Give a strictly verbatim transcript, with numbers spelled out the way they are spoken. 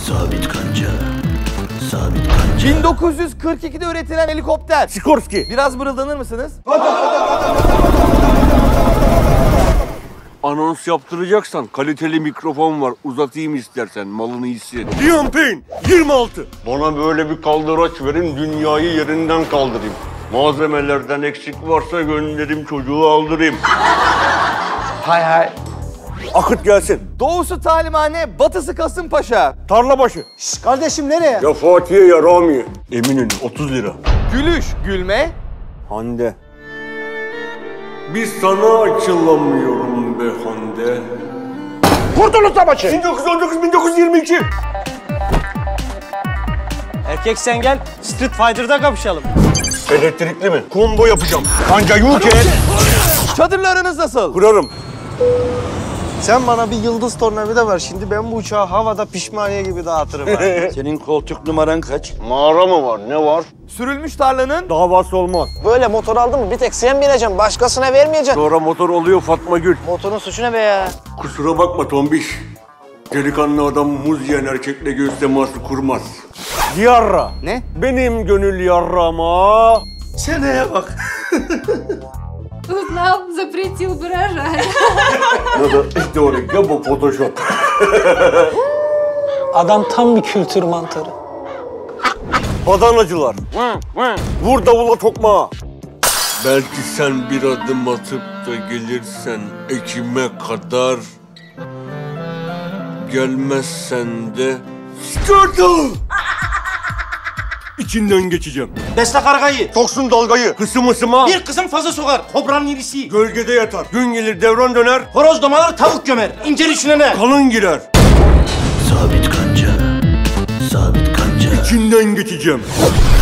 Sabit kanca. Sabit kanca. bin dokuz yüz kırk ikide üretilen helikopter. Sikorsky. Biraz mırıldanır mısınız? Anons yaptıracaksan kaliteli mikrofon var. Uzatayım istersen, malını hisset. Liampin yirmi altı. Bana böyle bir kaldıraç verin, dünyayı yerinden kaldırayım. Malzemelerden eksik varsa gönderim, çocuğu aldırayım. Hay hay. Akıt gelsin. Doğusu talimhane, batısı Kasımpaşa. Tarlabaşı. Şş, kardeşim nereye? Ya Fatih'e ya Rami'ye. Eminönü otuz lira. Gülüş, gülme. Hande. Biz sana açılamıyorum be Hande. Kurtuluş Savaşı. bin dokuz yüz on dokuz bin dokuz yüz yirmi iki. Erkek sen gel, Street Fighter'da kapışalım. Elektrikli mi? Combo yapacağım. Anca yuke. Çadırla aranız nasıl? Kurarım. Sen bana bir yıldız tornavida ver. Şimdi ben bu uçağı havada pişmaniye gibi dağıtırım ha. Senin koltuk numaran kaç? Mağara mı var? Ne var? Sürülmüş tarlanın. Davası olmaz. Böyle motor aldın mı bir tek sen bineceksin, başkasına vermeyeceksin. Sonra motor oluyor Fatma Gül. Motorun suçu ne be ya? Kusura bakma tombiş. Delikanlı adam muz yiyen erkekle göğüs teması kurmaz. Yarra. Ne? Benim gönül yarrama. Seneye bak. Узнал, запретил бы рожать. Надо историк, ya bu Photoshop. Adam tam bir kültür mantarı. Adanacılar. Vur davula tokmağa. Belki sen bir adım atıp da gelirsen Ekim'e kadar. Gelmezsen de Skirtle! İçinden geçeceğim. Besle kargayı. Soksun dalgayı. Kısım ısıma. Bir kızım fazla sokar. Kobranın irisi. Gölgede yatar. Gün gelir devran döner. Horoz domalar tavuk gömer. İnce düşünene. Kalın girer. Sabit kanca. Sabit kanca. İçinden geçeceğim.